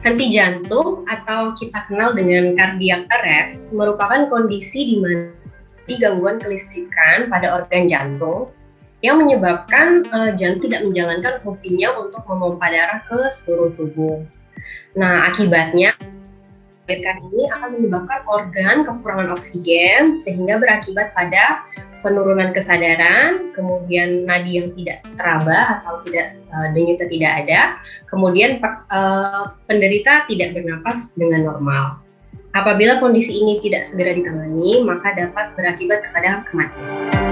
Henti jantung atau kita kenal dengan cardiac arrest merupakan kondisi di mana gangguan kelistrikan pada organ jantung yang menyebabkan jantung tidak menjalankan fungsinya untuk memompa darah ke seluruh tubuh. Nah, akibatnya ini akan menyebabkan organ kekurangan oksigen sehingga berakibat pada penurunan kesadaran, kemudian nadi yang tidak teraba atau denyutnya tidak ada, kemudian penderita tidak bernapas dengan normal. Apabila kondisi ini tidak segera ditangani, maka dapat berakibat kepada kematian.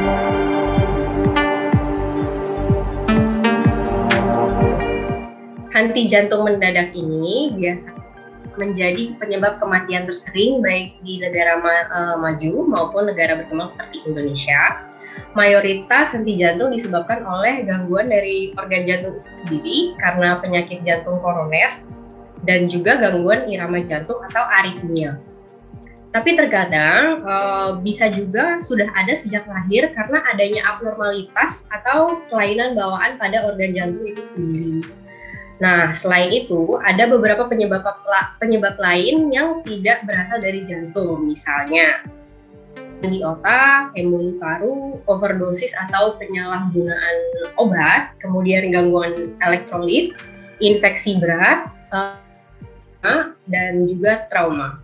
Henti jantung mendadak ini biasa menjadi penyebab kematian tersering baik di negara maju maupun negara berkembang seperti Indonesia. Mayoritas henti jantung disebabkan oleh gangguan dari organ jantung itu sendiri karena penyakit jantung koroner dan juga gangguan irama jantung atau aritmia. Tapi terkadang bisa juga sudah ada sejak lahir karena adanya abnormalitas atau kelainan bawaan pada organ jantung itu sendiri. Nah, selain itu, ada beberapa penyebab lain yang tidak berasal dari jantung, misalnya di otak, emboli paru, overdosis atau penyalahgunaan obat, kemudian gangguan elektrolit, infeksi berat, dan juga trauma.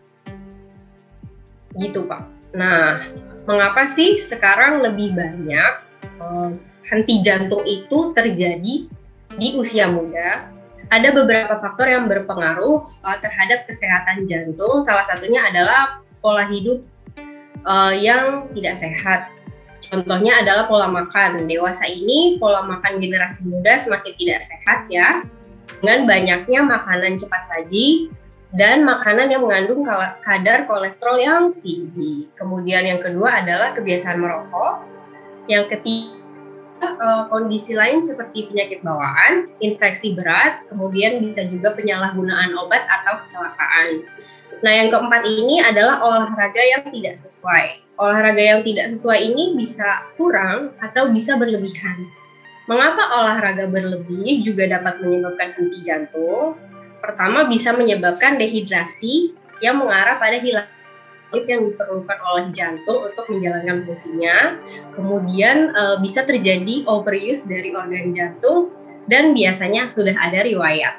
Gitu, Pak. Nah, mengapa sih sekarang lebih banyak henti jantung itu terjadi di usia muda? Ada beberapa faktor yang berpengaruh terhadap kesehatan jantung. Salah satunya adalah pola hidup yang tidak sehat. Contohnya adalah pola makan. Dewasa ini pola makan generasi muda semakin tidak sehat ya, dengan banyaknya makanan cepat saji dan makanan yang mengandung kadar kolesterol yang tinggi. Kemudian yang kedua adalah kebiasaan merokok. Yang ketiga, kondisi lain seperti penyakit bawaan, infeksi berat, kemudian bisa juga penyalahgunaan obat atau kecelakaan. Nah, yang keempat ini adalah olahraga yang tidak sesuai. Olahraga yang tidak sesuai ini bisa kurang atau bisa berlebihan. Mengapa olahraga berlebih juga dapat menyebabkan henti jantung? Pertama, bisa menyebabkan dehidrasi yang mengarah pada hilang yang diperlukan oleh jantung untuk menjalankan fungsinya. Kemudian bisa terjadi overuse dari organ jantung dan biasanya sudah ada riwayat.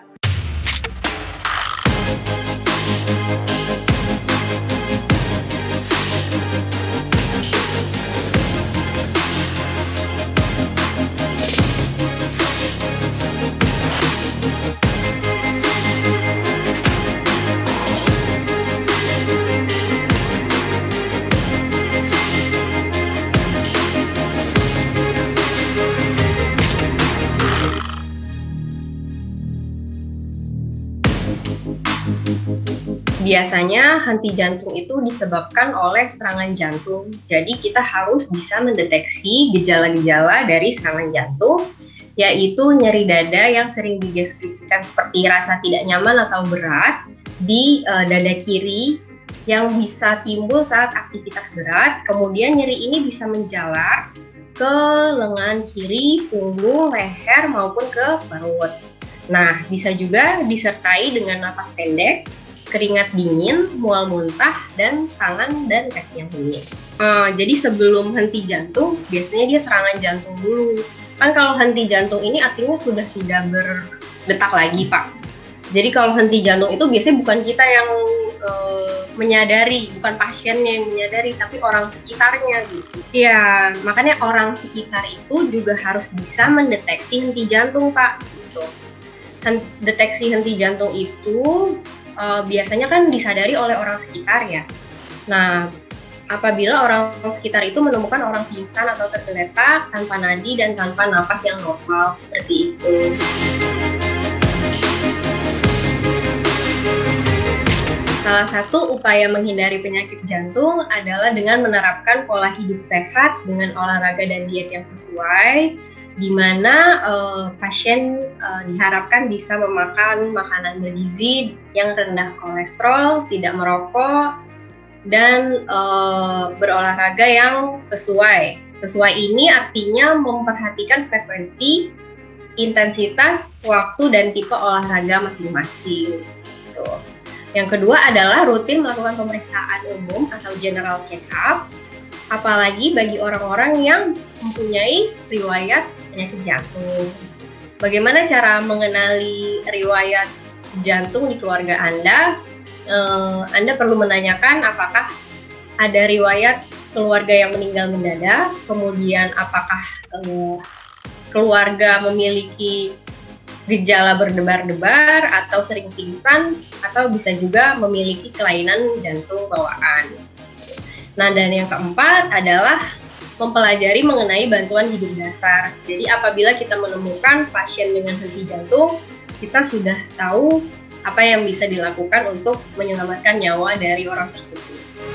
Biasanya henti jantung itu disebabkan oleh serangan jantung. Jadi kita harus bisa mendeteksi gejala-gejala dari serangan jantung, yaitu nyeri dada yang sering dideskripsikan seperti rasa tidak nyaman atau berat di dada kiri yang bisa timbul saat aktivitas berat. Kemudian nyeri ini bisa menjalar ke lengan kiri, punggung, leher maupun ke perut. Nah, bisa juga disertai dengan napas pendek, keringat dingin, mual muntah, dan tangan dan kaki yang dingin. Jadi sebelum henti jantung, biasanya dia serangan jantung dulu. Kan kalau henti jantung ini artinya sudah tidak berdetak lagi, Pak. Jadi kalau henti jantung itu biasanya bukan kita yang menyadari, bukan pasiennya yang menyadari, tapi orang sekitarnya gitu. Ya, makanya orang sekitar itu juga harus bisa mendeteksi henti jantung, Pak. Gitu. Deteksi henti jantung itu biasanya kan disadari oleh orang sekitar ya. Nah, apabila orang sekitar itu menemukan orang pingsan atau tergeletak tanpa nadi dan tanpa napas yang normal seperti itu. Salah satu upaya menghindari penyakit jantung adalah dengan menerapkan pola hidup sehat dengan olahraga dan diet yang sesuai, di mana pasien diharapkan bisa memakan makanan bergizi yang rendah kolesterol, tidak merokok, dan berolahraga yang sesuai. Sesuai ini artinya memperhatikan frekuensi, intensitas, waktu, dan tipe olahraga masing-masing. gitu. Yang kedua adalah rutin melakukan pemeriksaan umum atau general check-up, apalagi bagi orang-orang yang mempunyai riwayat penyakit jantung. Bagaimana cara mengenali riwayat jantung di keluarga Anda? Anda perlu menanyakan apakah ada riwayat keluarga yang meninggal mendadak, kemudian apakah keluarga memiliki gejala berdebar-debar atau sering pingsan, atau bisa juga memiliki kelainan jantung bawaan. Nah, dan yang keempat adalah mempelajari mengenai bantuan hidup dasar. Jadi apabila kita menemukan pasien dengan henti jantung, kita sudah tahu apa yang bisa dilakukan untuk menyelamatkan nyawa dari orang tersebut.